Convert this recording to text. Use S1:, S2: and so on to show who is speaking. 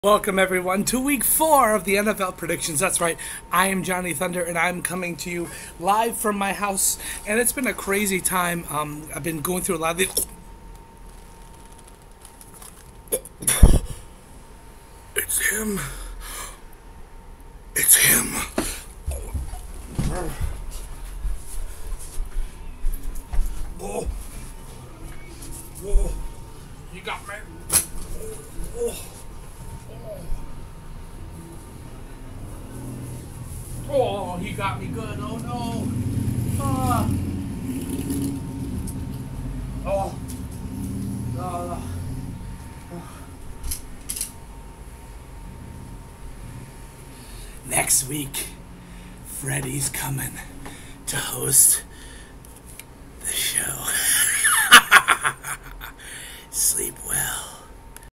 S1: Welcome everyone to week 4 of the NFL predictions. That's right, I am Johnny Thunder and I'm coming to you live from my house, and it's been a crazy time. I've been going through a lot of the... It's him. It's him. Whoa. Whoa. You got me. Whoa. Oh, he got me good. Oh no. Oh. Next week, Freddie's coming to host